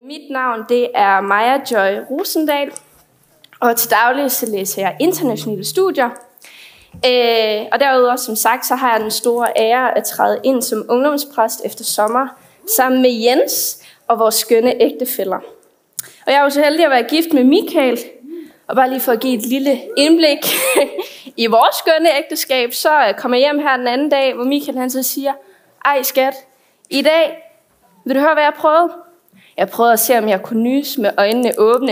Mit navn det er Maja Joy Rosendal, og til daglig så læser jeg internationale studier. Og derudover, som sagt, så har jeg den store ære at træde ind som ungdomspræst efter sommer, sammen med Jens og vores skønne ægtefæller. Og jeg er jo så heldig at være gift med Michael, og bare lige for at give et lille indblik i vores skønne ægteskab, så kommer jeg hjem her den anden dag, hvor Michael han så siger, ej skat, i dag, vil du høre, hvad jeg prøvede? Jeg prøvede at se, om jeg kunne nyse med øjnene åbne.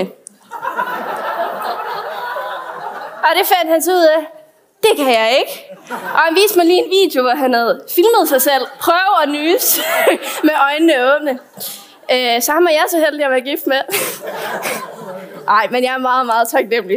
Og det fandt han så ud af, det kan jeg ikke. Og han viste mig lige en video, hvor han havde filmet sig selv, prøve at nyse med øjnene åbne. Så ham er jeg så heldig at være gift med. Ej, men jeg er meget, meget taknemmelig.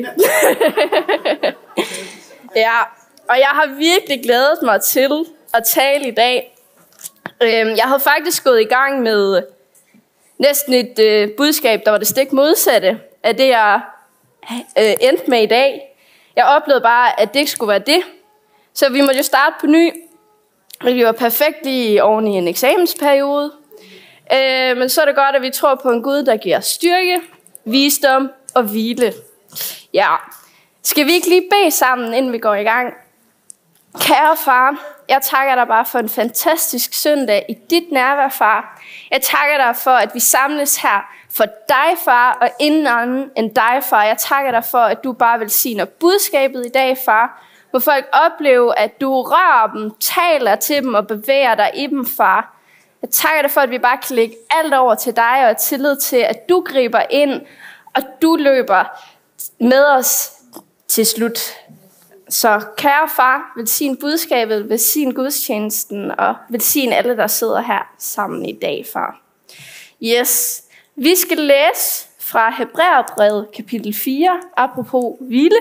Ja, og jeg har virkelig glædet mig til at tale i dag. Jeg havde faktisk gået i gang med næsten et budskab, der var det stik modsatte af det, jeg endte med i dag. Jeg oplevede bare, at det ikke skulle være det. Så vi måtte jo starte på ny. Vi var perfekt lige oven i en eksamensperiode. Men så er det godt, at vi tror på en Gud, der giver styrke, visdom og hvile. Ja, skal vi ikke lige bede sammen, inden vi går i gang? Kære far, jeg takker dig bare for en fantastisk søndag i dit nærvær, far. Jeg takker dig for, at vi samles her for dig, far, og ingen anden end dig, far. Jeg takker dig for, at du bare velsigner budskabet i dag, far. Må folk opleve, at du rører dem, taler til dem og bevæger dig i dem, far. Jeg takker dig for, at vi bare kan lægge alt over til dig og tillid til, at du griber ind, og du løber med os til slut. Så kære far, velsign budskabet, velsign gudstjenesten og velsign alle, der sidder her sammen i dag, far. Yes, vi skal læse fra Hebræerbrevet kapitel 4, apropos hvile.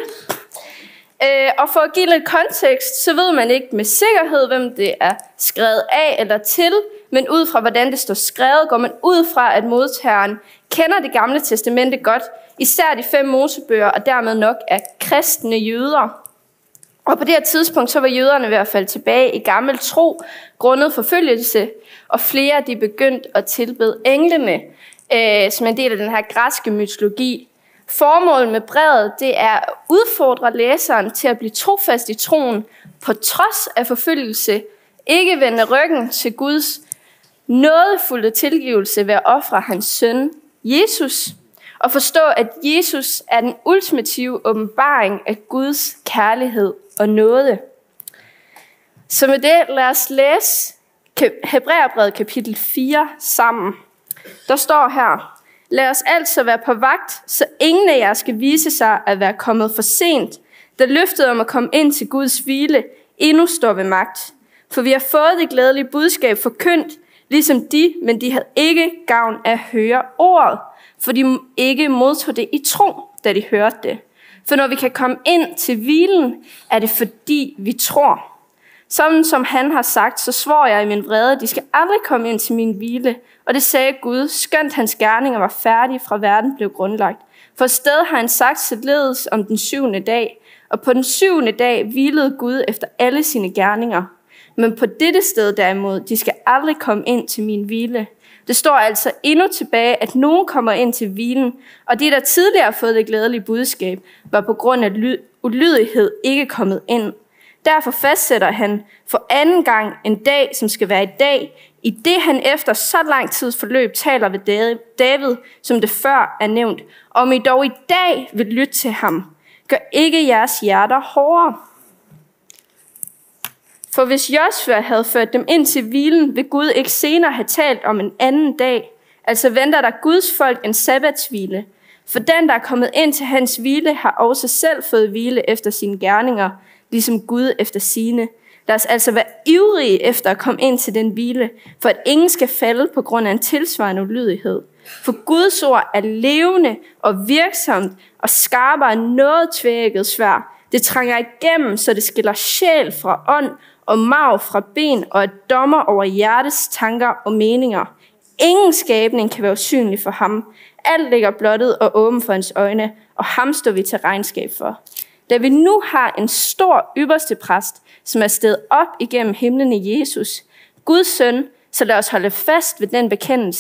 Og for at give lidt kontekst, så ved man ikke med sikkerhed, hvem det er skrevet af eller til, men ud fra hvordan det står skrevet, går man ud fra, at modtageren kender det gamle testamente godt, især de 5 mosebøger, og dermed nok er kristne jøder. Og på det her tidspunkt, så var jøderne ved at falde tilbage i gammel tro, grundet forfølgelse, og flere de begyndte at tilbede englene, som en del af den her græske mytologi. Formålet med brevet, det er at udfordre læseren til at blive trofast i troen, på trods af forfølgelse, ikke vende ryggen til Guds nådefulde tilgivelse ved at ofre hans søn, Jesus, og forstå, at Jesus er den ultimative åbenbaring af Guds kærlighed og nåde. Så med det, lad os læse Hebræerbrevet kapitel 4 sammen. Der står her, lad os altså være på vagt, så ingen af jer skal vise sig at være kommet for sent, da løftet om at komme ind til Guds hvile endnu står ved magt. For vi har fået det glædelige budskab forkyndt, ligesom de, men de havde ikke gavn af at høre ordet, for de ikke modtog det i tro, da de hørte det. For når vi kan komme ind til hvilen, er det fordi vi tror. Sådan som han har sagt, så svor jeg i min vrede, de skal aldrig komme ind til min hvile. Og det sagde Gud, skønt hans gerninger var færdige fra verden blev grundlagt. For et sted har han sagt således om den 7. dag, og på den 7. dag hvilede Gud efter alle sine gerninger. Men på dette sted derimod, de skal aldrig komme ind til min hvile. Det står altså endnu tilbage, at nogen kommer ind til hvilen, og de, der tidligere har fået det glædelige budskab, var på grund af ulydighed ikke kommet ind. Derfor fastsætter han for anden gang en dag, som skal være i dag, i det han efter så lang tids forløb taler ved David, som det før er nævnt. Om I dog i dag vil lytte til ham, gør ikke jeres hjerter hårdere. For hvis Josua havde ført dem ind til hvilen, vil Gud ikke senere have talt om en anden dag. Altså venter der Guds folk en sabbatshvile. For den, der er kommet ind til hans hvile, har også selv fået hvile efter sine gerninger, ligesom Gud efter sine. Lad os altså være ivrige efter at komme ind til den hvile, for at ingen skal falde på grund af en tilsvarende ulydighed. For Guds ord er levende og virksomt og skarpere end noget tveægget sværd. Det trænger igennem, så det skiller sjæl fra ånd og marv fra ben og er dommer over hjertes tanker og meninger. Ingen skabning kan være usynlig for ham. Alt ligger blottet og åben for hans øjne, og ham står vi til regnskab for. Da vi nu har en stor ypperste præst, som er steget op igennem himlen i Jesus, Guds søn, så lad os holde fast ved den bekendelse.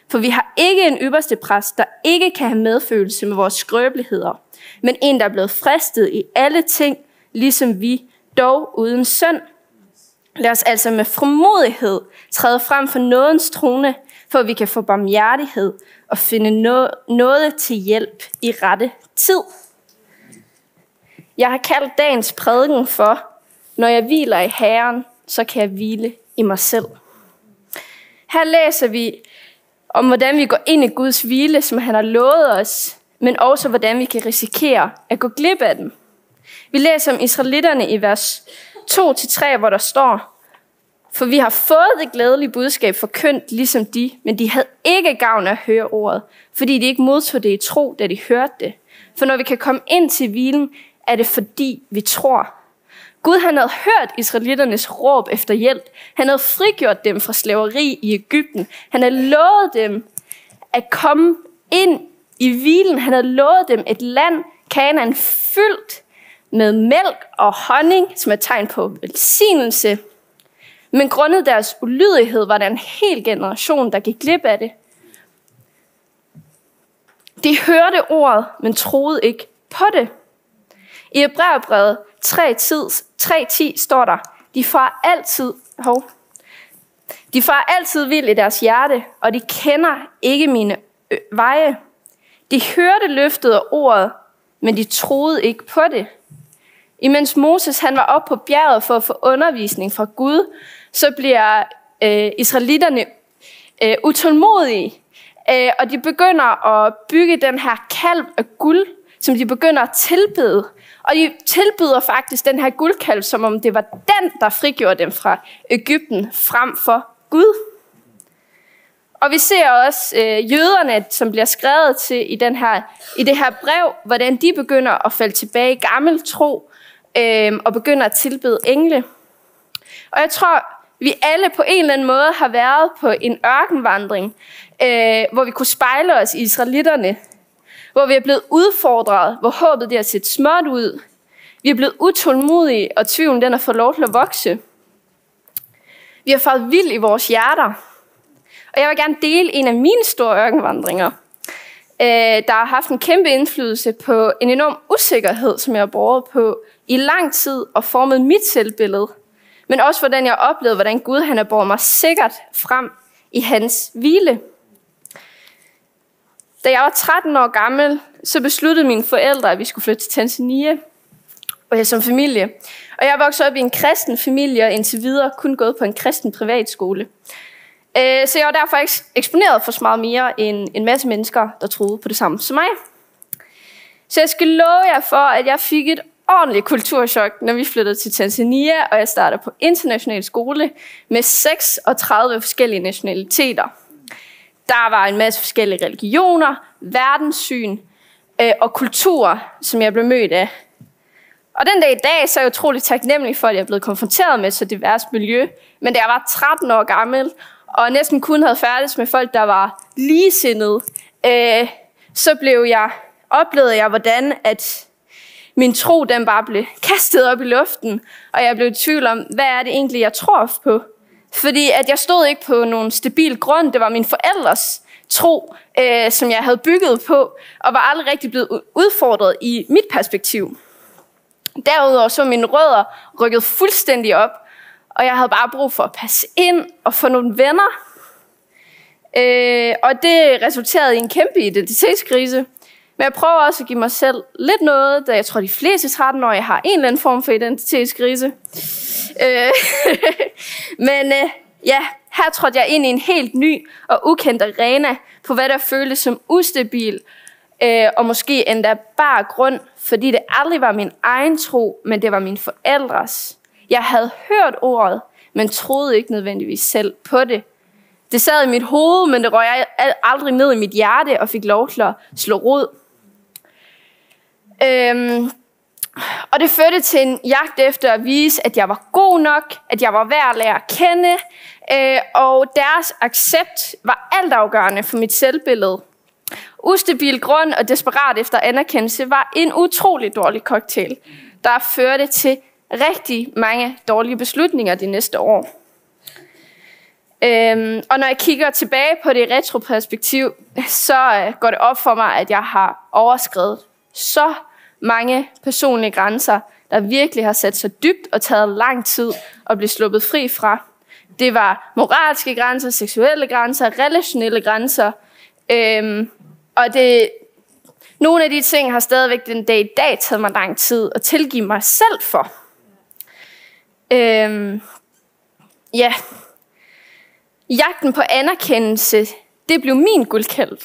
For vi har ikke en ypperste præst, der ikke kan have medfølelse med vores skrøbeligheder, men en, der er blevet fristet i alle ting, ligesom vi, dog uden synd. Lad os altså med frimodighed træde frem for nådens trone, for at vi kan få barmhjertighed og finde noget til hjælp i rette tid. Jeg har kaldt dagens prædiken for, når jeg hviler i Herren, så kan jeg hvile i mig selv. Her læser vi om, hvordan vi går ind i Guds hvile, som han har lovet os, men også hvordan vi kan risikere at gå glip af den. Vi læser om israelitterne i vers 2-3, hvor der står: For vi har fået det glædelige budskab forkyndt ligesom de, men de havde ikke gavn af at høre ordet, fordi de ikke modtog det i tro, da de hørte det. For når vi kan komme ind til hvilen, er det fordi vi tror. Gud han havde hørt israelitternes råb efter hjælp. Han havde frigjort dem fra slaveri i Egypten. Han havde lovet dem at komme ind i hvilen. Han havde lovet dem et land, Kanaan, fyldt med mælk og honning, som er tegn på velsignelse. Men grundet deres ulydighed var der en hel generation, der gik glip af det. De hørte ordet, men troede ikke på det. I Hebræerbrevet 3:10 står der: De farer altid vild i deres hjerte, og de kender ikke mine veje. De hørte løftet af ordet, men de troede ikke på det. Imens Moses han var oppe på bjerget for at få undervisning fra Gud, så bliver israelitterne utålmodige, og de begynder at bygge den her kalv af guld, som de begynder at tilbede. Og de tilbyder faktisk den her guldkalv, som om det var den, der frigjorde dem fra Egypten frem for Gud. Og vi ser også jøderne, som bliver skrevet til i det her brev, hvordan de begynder at falde tilbage i gammel tro og begynder at tilbede engle. Og jeg tror, vi alle på en eller anden måde har været på en ørkenvandring, hvor vi kunne spejle os i israelitterne, hvor vi er blevet udfordret, hvor håbet det har set småt ud. Vi er blevet utålmodige, og tvivlen den har fået lov til at vokse. Vi har faret vild i vores hjerter. Og jeg vil gerne dele en af mine store ørkenvandringer, der har haft en kæmpe indflydelse på en enorm usikkerhed, som jeg har båret på i lang tid og formet mit selvbillede. Men også hvordan jeg oplevede, hvordan Gud han har båret mig sikkert frem i hans hvile. Da jeg var 13 år gammel, så besluttede mine forældre, at vi skulle flytte til Tanzania som familie. Og jeg voksede op i en kristen familie og indtil videre kun gået på en kristen privatskole. Så jeg var derfor ikke eksponeret for så meget mere end en masse mennesker, der troede på det samme som mig. Så jeg skal love jer for, at jeg fik et ordentligt kulturschok, når vi flyttede til Tanzania, og jeg startede på international skole med 36 forskellige nationaliteter. Der var en masse forskellige religioner, verdenssyn og kulturer, som jeg blev mødt af. Og den dag i dag, så er jeg utroligt taknemmelig for, at jeg er blevet konfronteret med så divers miljø. Men da jeg var 13 år gammel, og næsten kun havde færdighed med folk, der var ligesindede, så oplevede jeg, hvordan at min tro den bare blev kastet op i luften, og jeg blev i tvivl om, hvad er det egentlig, jeg tror på? Fordi at jeg stod ikke på nogen stabil grund. Det var min forældres tro, som jeg havde bygget på, og var aldrig rigtig blevet udfordret i mit perspektiv. Derudover så mine rødder rykket fuldstændig op, og jeg havde bare brug for at passe ind og få nogle venner. Og det resulterede i en kæmpe identitetskrise. Men jeg prøver også at give mig selv lidt noget, da jeg tror, de fleste 13-årige har en eller anden form for identitetskrise. Men her trådte jeg ind i en helt ny og ukendt arena på, hvad der føltes som ustabil, og måske endda bare grund, fordi det aldrig var min egen tro, men det var mine forældres. Jeg havde hørt ordet, men troede ikke nødvendigvis selv på det. Det sad i mit hoved, men det røg aldrig ned i mit hjerte og fik lov til at slå rod. Og det førte til en jagt efter at vise, at jeg var god nok, at jeg var værd at lære at kende, og deres accept var altafgørende for mit selvbillede. Ustabil grund og desperat efter anerkendelse var en utrolig dårlig cocktail, der førte til rigtig mange dårlige beslutninger de næste år. Og når jeg kigger tilbage på det retroperspektiv, så går det op for mig, at jeg har overskredet så mange personlige grænser, der virkelig har sat sig dybt og taget lang tid at blive sluppet fri fra. Det var moralske grænser, seksuelle grænser, relationelle grænser. Og nogle af de ting har stadigvæk den dag i dag taget mig lang tid at tilgive mig selv for. Jagten på anerkendelse, det blev min guldkalv.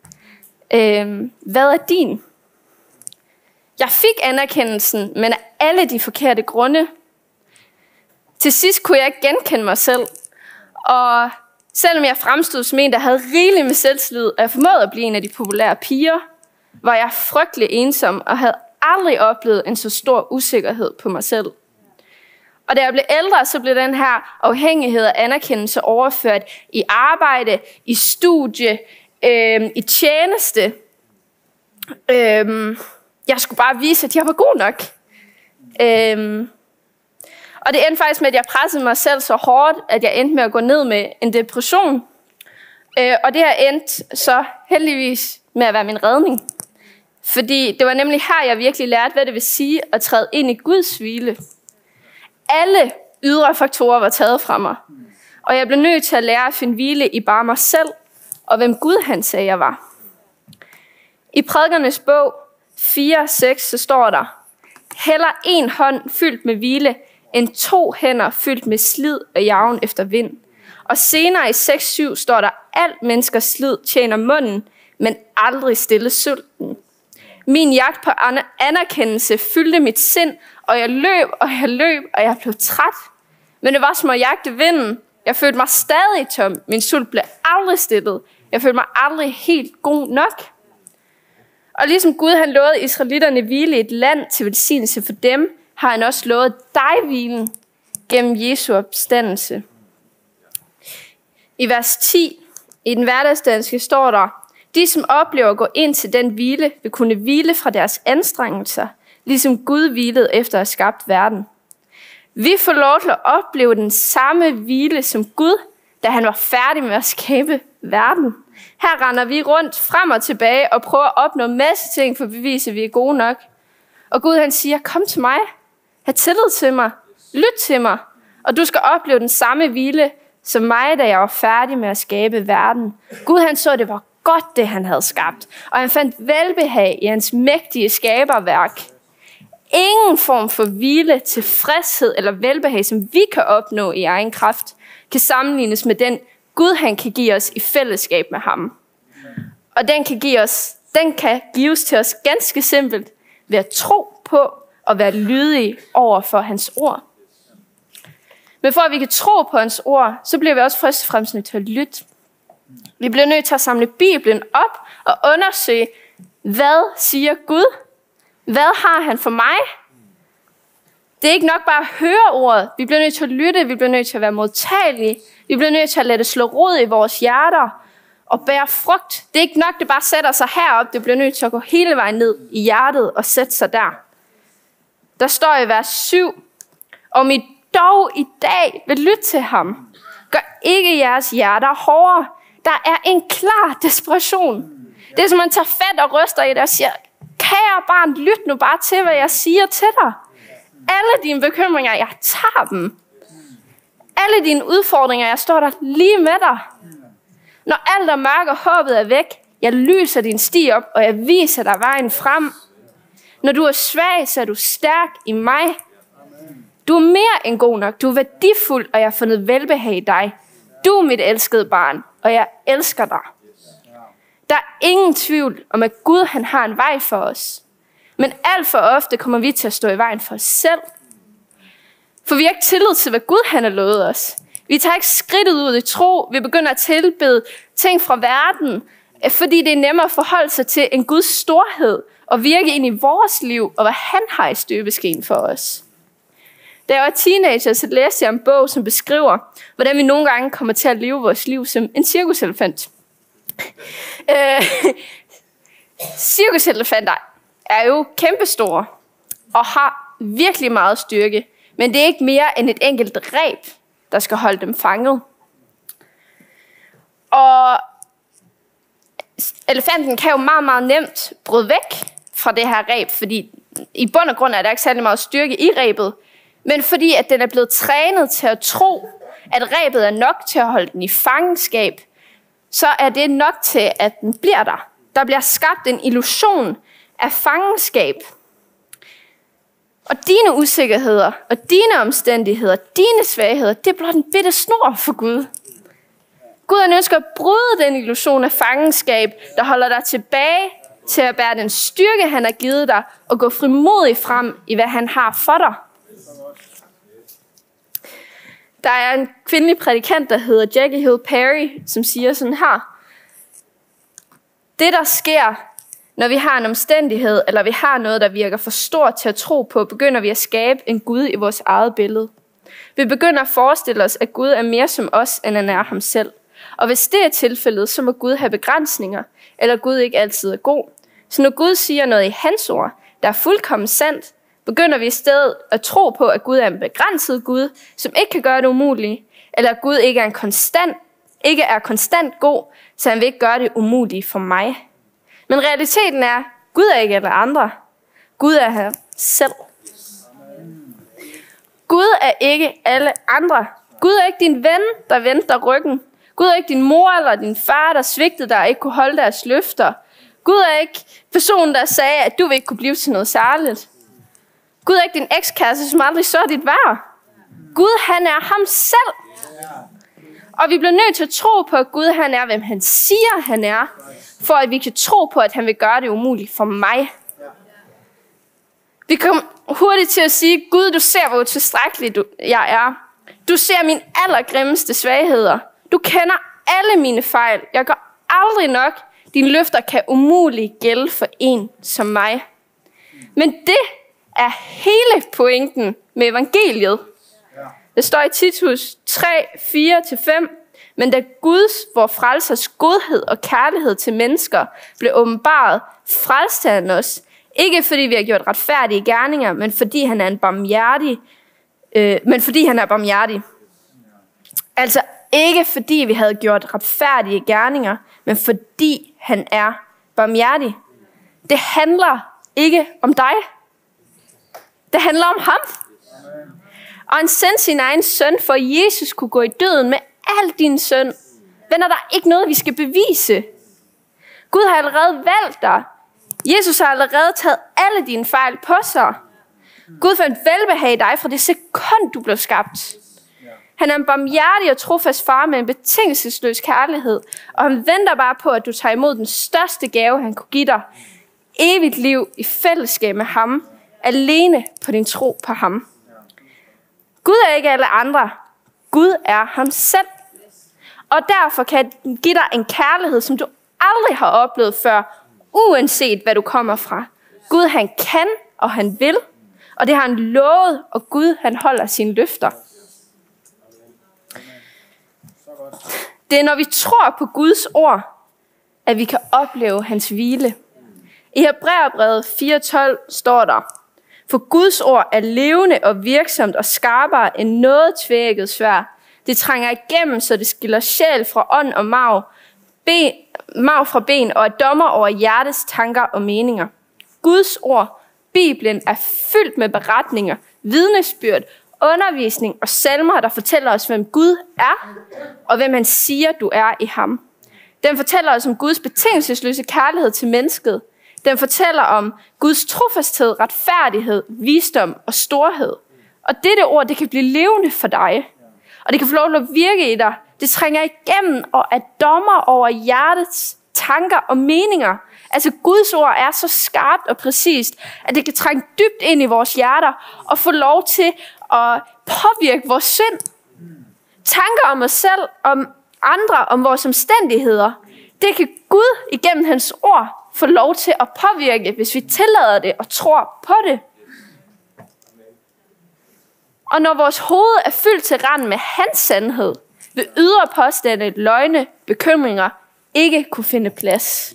Hvad er din? Jeg fik anerkendelsen, men af alle de forkerte grunde. Til sidst kunne jeg ikke genkende mig selv. Og selvom jeg fremstod som en, der havde rigeligt med selvtillid, og jeg formåede at blive en af de populære piger, var jeg frygtelig ensom og havde aldrig oplevet en så stor usikkerhed på mig selv. Og da jeg blev ældre, så blev den her afhængighed af anerkendelse overført i arbejde, i studie, i tjeneste. Jeg skulle bare vise, at jeg var god nok. Og det endte faktisk med, at jeg pressede mig selv så hårdt, at jeg endte med at gå ned med en depression. Og det har endt så heldigvis med at være min redning. Fordi det var nemlig her, jeg virkelig lærte, hvad det vil sige at træde ind i Guds hvile. Alle ydre faktorer var taget fra mig. Og jeg blev nødt til at lære at finde hvile i bare mig selv, og hvem Gud han sagde, jeg var. I Prædikernes bog 4:6, så står der: heller en hånd fyldt med hvile, end 2 hænder fyldt med slid og jagen efter vind. Og senere i 6:7 står der: alt menneskers slid tjener munden, men aldrig stille sulten. Min jagt på anerkendelse fyldte mit sind, og jeg løb, og jeg blev træt. Men det var som at jagte vinden. Jeg følte mig stadig tom. Min sult blev aldrig stillet. Jeg følte mig aldrig helt god nok. Og ligesom Gud han lovede israelitterne hvile i et land til velsignelse for dem, har han også lovet dig hvilen gennem Jesu opstandelse. I vers 10 i den hverdagsdanske står der: de, som oplever at gå ind til den hvile, vil kunne hvile fra deres anstrengelser, ligesom Gud hvilede efter at have skabt verden. Vi får lov til at opleve den samme hvile som Gud, da han var færdig med at skabe verden. Her render vi rundt frem og tilbage og prøver at opnå en masse ting for at bevise, at vi er gode nok. Og Gud han siger: kom til mig, have tillid til mig, lyt til mig, og du skal opleve den samme hvile som mig, da jeg var færdig med at skabe verden. Gud han så, at det var godt, det han havde skabt, og han fandt velbehag i hans mægtige skaberværk. Ingen form for hvile, tilfredshed eller velbehag, som vi kan opnå i egen kraft, kan sammenlignes med den Gud han kan give os i fællesskab med ham. Og den kan gives til os ganske simpelt ved at tro på og være lydige over for hans ord. Men for at vi kan tro på hans ord, så bliver vi også først og fremmest nødt til at lytte. Vi bliver nødt til at samle Bibelen op og undersøge, hvad siger Gud? Hvad har han for mig? Det er ikke nok bare at høre ordet. Vi bliver nødt til at lytte, vi bliver nødt til at være modtagelige. Vi bliver nødt til at lade det slå rod i vores hjerter og bære frugt. Det er ikke nok, det bare sætter sig herop. Det bliver nødt til at gå hele vejen ned i hjertet og sætte sig der. Der står i vers 7: om I dog i dag vil lytte til ham, gør ikke jeres hjerter hårdere. Der er en klar desperation. Det er som man tager fat og ryster i det og siger: kære barn, lyt nu bare til, hvad jeg siger til dig. Alle dine bekymringer, jeg tager dem. Alle dine udfordringer, jeg står der lige med dig. Når alt er mørkt og håbet er væk, jeg lyser din sti op, og jeg viser dig vejen frem. Når du er svag, så er du stærk i mig. Du er mere end god nok. Du er værdifuld, og jeg har fundet velbehag i dig. Du er mit elskede barn, og jeg elsker dig. Der er ingen tvivl om, at Gud han har en vej for os. Men alt for ofte kommer vi til at stå i vejen for os selv. For vi har ikke tillid til, hvad Gud han har lovet os. Vi tager ikke skridtet ud i tro. Vi begynder at tilbede ting fra verden, fordi det er nemmere at forholde sig til en Guds storhed og virke ind i vores liv, og hvad han har i støbeskeen for os. Da jeg var teenager, så læste jeg en bog, som beskriver, hvordan vi nogle gange kommer til at leve vores liv som en cirkuselefant. Cirkuselefanter er jo kæmpestore og har virkelig meget styrke, men det er ikke mere end et enkelt reb, der skal holde dem fanget. Og elefanten kan jo meget, meget nemt bryde væk fra det her reb, fordi i bund og grund er der ikke særlig meget styrke i rebet, men fordi at den er blevet trænet til at tro, at rebet er nok til at holde den i fangenskab, så er det nok til, at den bliver der. Der bliver skabt en illusion af fangenskab. Og dine usikkerheder og dine omstændigheder, dine svagheder, det er blot en bitte snor for Gud. Gud ønsker at bryde den illusion af fangenskab, der holder dig tilbage til at bære den styrke, han har givet dig, og gå frimodig frem i, hvad han har for dig. Der er en kvindelig prædikant, der hedder Jackie Hill Perry, som siger sådan her: det, der sker, når vi har en omstændighed, eller vi har noget, der virker for stort til at tro på, begynder vi at skabe en Gud i vores eget billede. Vi begynder at forestille os, at Gud er mere som os, end han er ham selv. Og hvis det er tilfældet, så må Gud have begrænsninger, eller Gud ikke altid er god. Så når Gud siger noget i hans ord, der er fuldkommen sandt, begynder vi i stedet at tro på, at Gud er en begrænset Gud, som ikke kan gøre det umulige, eller at Gud ikke er konstant god, så han vil ikke gøre det umulige for mig. Men realiteten er, Gud er ikke alle andre. Gud er her selv. Gud er ikke alle andre. Gud er ikke din ven, der vendte ryggen. Gud er ikke din mor eller din far, der svigtede dig og ikke kunne holde deres løfter. Gud er ikke personen, der sagde, at du vil ikke kunne blive til noget særligt. Gud er ikke din ekskæreste, som aldrig så dit værd. Gud, han er ham selv. Og vi bliver nødt til at tro på, at Gud, han er, hvem han siger, han er, for at vi kan tro på, at han vil gøre det umuligt for mig. Vi kommer hurtigt til at sige, Gud, du ser, hvor utilstrækkelig jeg er. Du ser mine allergrimmeste svagheder. Du kender alle mine fejl. Jeg gør aldrig nok. Dine løfter kan umuligt gælde for en som mig. Men det er hele pointen med evangeliet. Det står i Titus 3, 4-5. Men da Guds, vor frelsers godhed og kærlighed til mennesker blev åbenbaret, frelste han os. Ikke fordi vi har gjort retfærdige gerninger, men fordi han er barmhjertig. Altså ikke fordi vi havde gjort retfærdige gerninger, men fordi han er barmhjertig. Det handler ikke om dig. Det handler om ham. Og han sendte sin egen søn, for at Jesus kunne gå i døden med al din synd. Venner, der er ikke noget, vi skal bevise. Gud har allerede valgt dig. Jesus har allerede taget alle dine fejl på sig. Gud fandt velbehag i dig fra det sekund, du blev skabt. Han er en barmhjertig og trofast far med en betingelsesløs kærlighed. Og han venter bare på, at du tager imod den største gave, han kunne give dig. Evigt liv i fællesskab med ham. Alene på din tro på ham. Gud er ikke alle andre. Gud er ham selv. Og derfor kan han give dig en kærlighed, som du aldrig har oplevet før, uanset hvad du kommer fra. Gud, han kan, og han vil. Og det har han lovet, og Gud, han holder sine løfter. Det er, når vi tror på Guds ord, at vi kan opleve hans hvile. I Hebræerbrevet 4:12 står der: for Guds ord er levende og virksomt og skarpere end noget tveægget sværd. Det trænger igennem, så det skiller sjæl fra ånd og marv fra ben, og er dommer over hjertets tanker og meninger. Guds ord, Bibelen, er fyldt med beretninger, vidnesbyrd, undervisning og salmer, der fortæller os, hvem Gud er, og hvem han siger, du er i ham. Den fortæller os om Guds betingelsesløse kærlighed til mennesket. Den fortæller om Guds trofasthed, retfærdighed, visdom og storhed. Og dette ord, det kan blive levende for dig. Og det kan få lov til at virke i dig. Det trænger igennem og er dommer over hjertets tanker og meninger. Altså Guds ord er så skarpt og præcist, at det kan trænge dybt ind i vores hjerter og få lov til at påvirke vores sind. Tanker om os selv, om andre, om vores omstændigheder. Det kan Gud igennem hans ord få lov til at påvirke, hvis vi tillader det og tror på det. Og når vores hoved er fyldt til randen med hans sandhed, vil ydre påstande, løgne, bekymringer ikke kunne finde plads.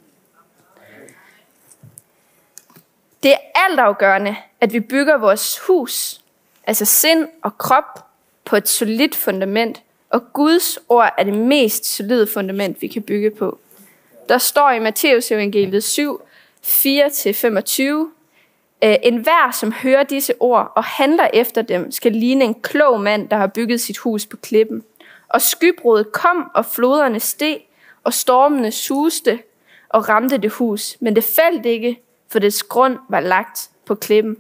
Det er altafgørende, at vi bygger vores hus, altså sind og krop, på et solidt fundament, Og Guds ord er det mest solide fundament, vi kan bygge på. Der står i Matteus evangeliet 7, 4-25, enhver, som hører disse ord og handler efter dem, skal ligne en klog mand, der har bygget sit hus på klippen. Og skybruddet kom, og floderne steg, og stormene suste og ramte det hus. Men det faldt ikke, for dets grund var lagt på klippen.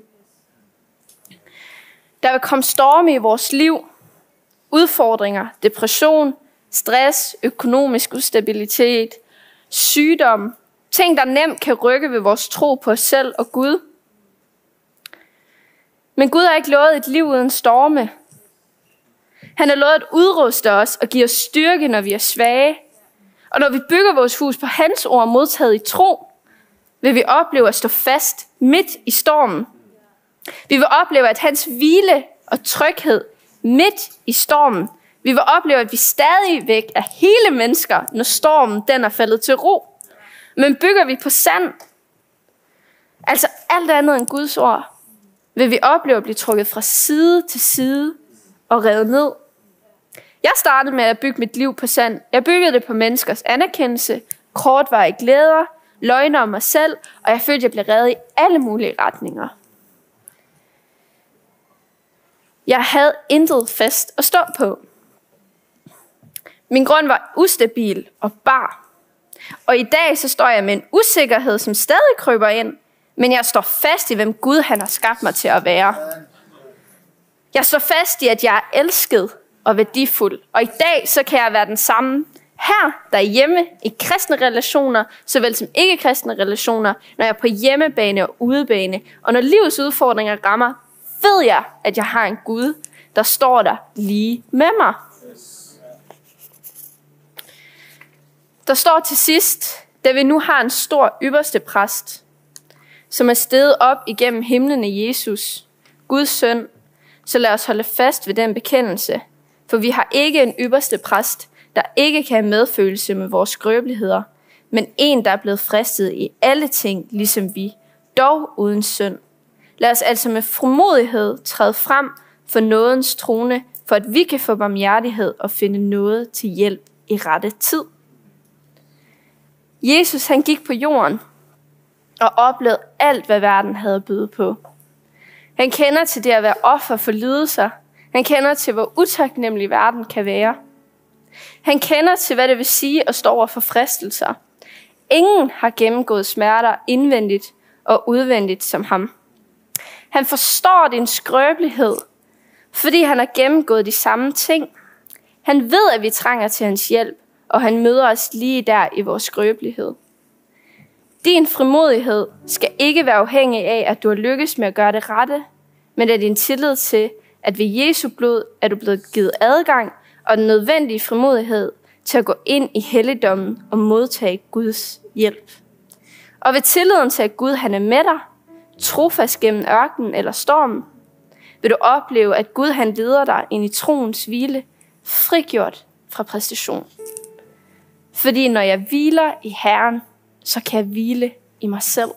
Der vil komme storme i vores liv, udfordringer, depression, stress, økonomisk ustabilitet, sygdom, ting, der nemt kan rykke ved vores tro på os selv og Gud. Men Gud har ikke lovet et liv uden storme. Han har lovet at udruste os og give os styrke, når vi er svage. Og når vi bygger vores hus på hans ord modtaget i tro, vil vi opleve at stå fast midt i stormen. Vi vil opleve, at hans hvile og tryghed midt i stormen. Vi vil opleve, at vi stadigvæk er hele mennesker, når stormen den er faldet til ro. Men bygger vi på sand, altså alt andet end Guds ord, vil vi opleve at blive trukket fra side til side og revet ned. Jeg startede med at bygge mit liv på sand. Jeg byggede det på menneskers anerkendelse, kortvarige glæder, løgne om mig selv, og jeg følte, at jeg blev revet i alle mulige retninger. Jeg havde intet fast at stå på. Min grund var ustabil og bar. Og i dag så står jeg med en usikkerhed, som stadig kryber ind, men jeg står fast i, hvem Gud han har skabt mig til at være. Jeg står fast i, at jeg er elsket og værdifuld. Og i dag så kan jeg være den samme her derhjemme i kristne relationer, såvel som ikke-kristne relationer, når jeg er på hjemmebane og udebane. Og når livets udfordringer rammer, ved jeg, at jeg har en Gud, der står der lige med mig. Der står til sidst, da vi nu har en stor ypperste præst, som er steget op igennem himlen af Jesus, Guds søn, så lad os holde fast ved den bekendelse, for vi har ikke en ypperste præst, der ikke kan have medfølelse med vores skrøbeligheder, men en, der er blevet fristet i alle ting, ligesom vi, dog uden synd. Lad os altså med frimodighed træde frem for nådens trone, for at vi kan få barmhjertighed og finde noget til hjælp i rette tid. Jesus han gik på jorden og oplevede alt, hvad verden havde at byde på. Han kender til det at være offer for lidelser. Han kender til, hvor utaknemmelig verden kan være. Han kender til, hvad det vil sige at stå over for fristelser. Ingen har gennemgået smerter indvendigt og udvendigt som ham. Han forstår din skrøbelighed, fordi han har gennemgået de samme ting. Han ved, at vi trænger til hans hjælp, og han møder os lige der i vores skrøbelighed. Din frimodighed skal ikke være afhængig af, at du har lykkes med at gøre det rette, men af din tillid til, at ved Jesu blod er du blevet givet adgang og den nødvendige frimodighed til at gå ind i helligdommen og modtage Guds hjælp. Og ved tilliden til, at Gud han er med dig, trofast gennem ørkenen eller stormen, vil du opleve, at Gud han leder dig ind i troens hvile, frigjort fra præstation. Fordi når jeg hviler i Herren, så kan jeg hvile i mig selv.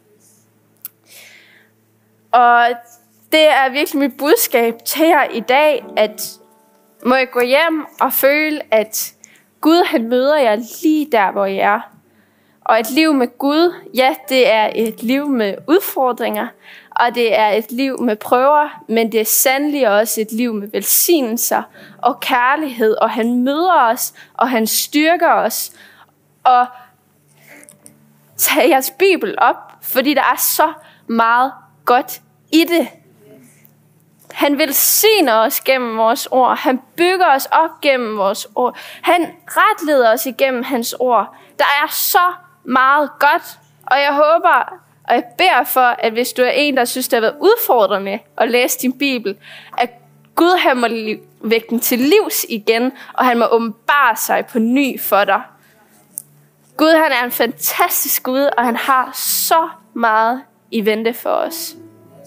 Og det er virkelig mit budskab til jer i dag, at må jeg gå hjem og føle, at Gud han møder jer lige der, hvor I er. Og et liv med Gud, ja, det er et liv med udfordringer, og det er et liv med prøver, men det er sandelig også et liv med velsignelser og kærlighed, og han møder os, og han styrker os. Og tag jeres Bibel op, fordi der er så meget godt i det. Han velsigner os gennem vores ord. Han bygger os op gennem vores ord. Han retleder os igennem hans ord. Der er så meget godt, og jeg håber, og jeg beder for, at hvis du er en, der synes, det har været udfordrende at læse din Bibel, at Gud han må vække den til livs igen, og han må åbenbare sig på ny for dig. Gud han er en fantastisk Gud, og han har så meget i vente for os.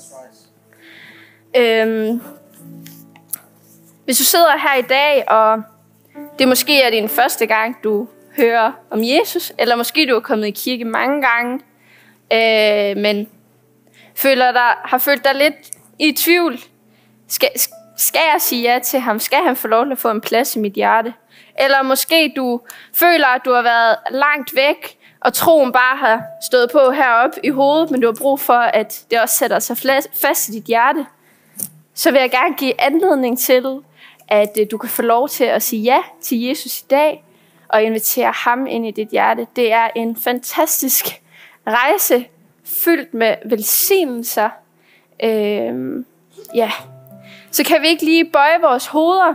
Hvis du sidder her i dag, og det måske er din første gang, du hører om Jesus, eller måske du er kommet i kirke mange gange, men har følt dig lidt i tvivl. Skal jeg sige ja til ham? Skal han få lov til at få en plads i mit hjerte? Eller måske du føler, at du har været langt væk, og troen bare har stået på heroppe i hovedet, men du har brug for, at det også sætter sig fast i dit hjerte. Så vil jeg gerne give anledning til, at du kan få lov til at sige ja til Jesus i dag, og invitere ham ind i dit hjerte. Det er en fantastisk rejse, fyldt med velsignelser. Så kan vi ikke lige bøje vores hoveder?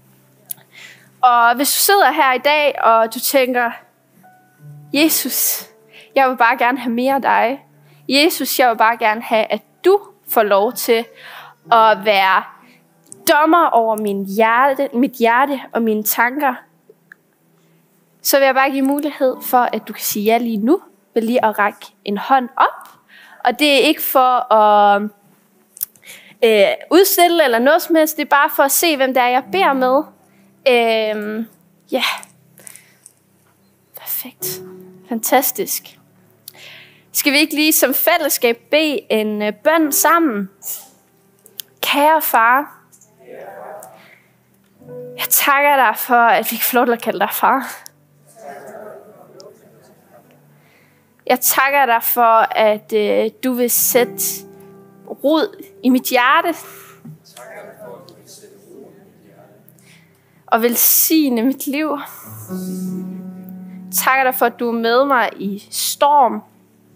Og hvis du sidder her i dag, og du tænker, Jesus, jeg vil bare gerne have mere af dig. Jesus, jeg vil bare gerne have, at du får lov til at være dommer over mit hjerte og mine tanker. Så vil jeg bare give mulighed for, at du kan sige ja lige nu, ved lige at række en hånd op. Og det er ikke for at udstille eller noget som helst, det er bare for at se, hvem det er, jeg beder med. Perfekt. Fantastisk. Skal vi ikke lige som fællesskab bede en bøn sammen? Kære far, jeg takker dig for, at vi kan få lov til at kalde dig far. Jeg takker dig for, at du vil sætte rod i mit hjerte. Og velsigne mit liv. Takker dig for, at du er med mig i storm.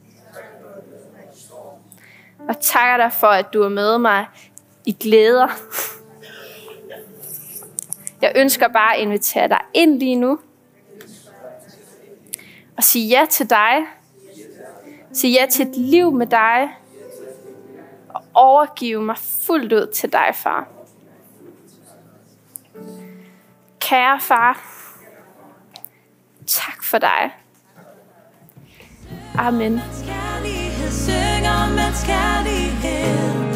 Og takker dig for, at du er med mig i glæder. Jeg ønsker bare at invitere dig ind lige nu. Og sige ja til dig. Sige ja til et liv med dig. Og overgive mig fuldt ud til dig, far. Kære far, tak for dig. Amen.